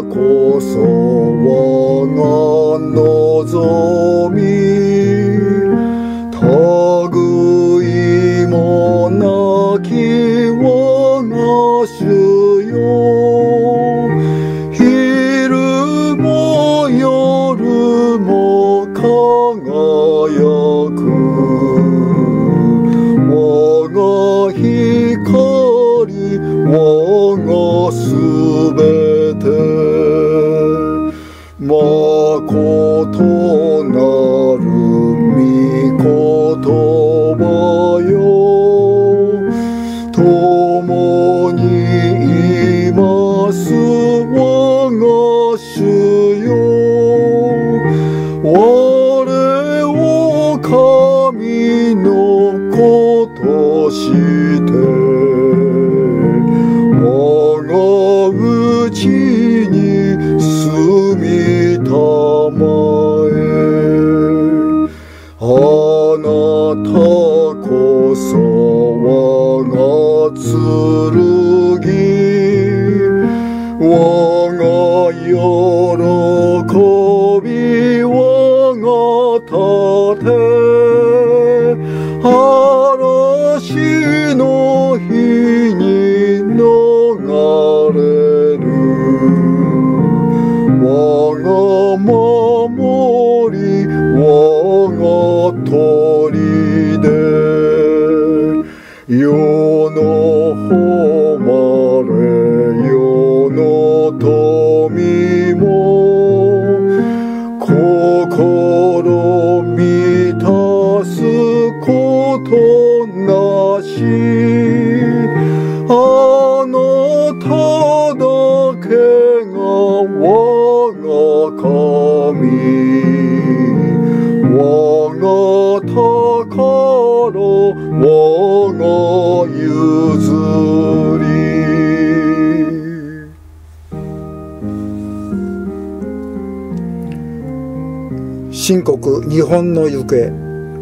こそ我が望み、類もなき我が主よ。昼も夜も輝く我が光、我がすべて。まことなる御言葉よ、共にいます我が主よ。我を神の子として我がうちに住みたまえ。あなたこそ我が剣、我が喜び、我が盾。嵐の日に逃れる我が守り、我が砦。世の誉れ、世の富も心満たすことなし。あなただけが我が神、我が宝、我が譲り。 神国日本の行方。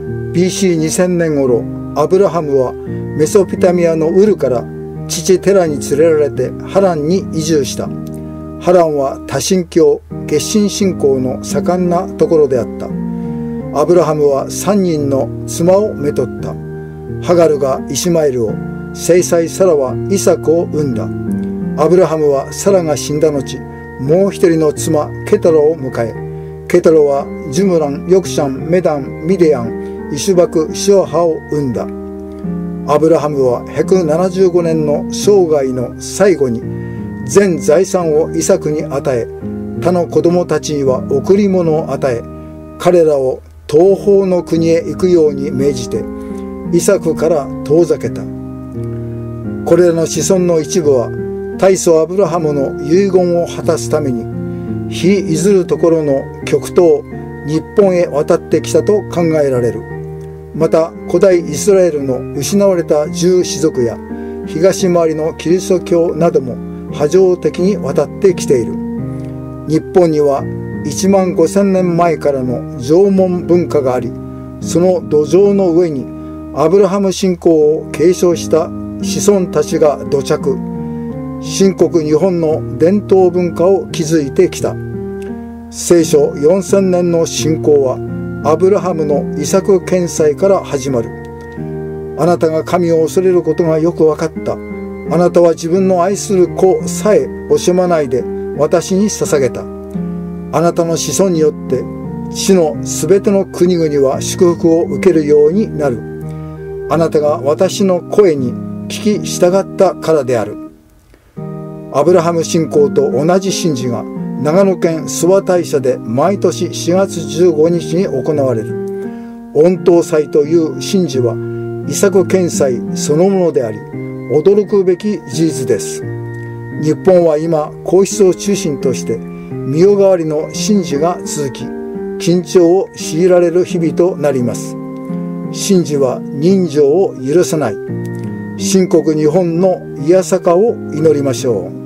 BC2000 年頃、アブラハムはメソポタミアのウルから父テラに連れられてハランに移住した。ハランは多神教、月神信仰の盛んなところであった。アブラハムは3人の妻をめとった。ハガルがイシマエルを、正妻サラはイサクを産んだ。アブラハムはサラが死んだ後、もう一人の妻ケタロを迎え、ケタロはジュムラン、ヨクシャン、メダン、ミディアン、イシュバク、シオハを産んだ。アブラハムは175年の生涯の最後に全財産をイサクに与え、他の子供たちには贈り物を与え、彼らを東方の国へ行くように命じて、イサクから遠ざけた。これらの子孫の一部は大祖アブラハムの遺言を果たすために日譲るところの極東日本へ渡ってきたと考えられる。また古代イスラエルの失われた十氏族や東回りのキリスト教なども波状的に渡ってきている。日本には1万5000年前からの縄文文化があり、その土壌の上にアブラハム信仰を継承した子孫たちが土着、神国日本の伝統文化を築いてきた。聖書4000年の信仰はアブラハムのイサク献祭から始まる。あなたが神を恐れることがよく分かった。あなたは自分の愛する子さえ惜しまないで私に捧げた。あなたの子孫によって地のすべての国々は祝福を受けるようになる。あなたが私の声に聞き従ったからである。アブラハム信仰と同じ神事が長野県諏訪大社で毎年4月15日に行われる。御頭祭という神事はイサク献祭そのものであり、驚くべき事実です。日本は今皇室を中心として御代替わりの神事が続き、緊張を強いられる日々となります。神事は人情を許さない。神国日本のいやさかを祈りましょう。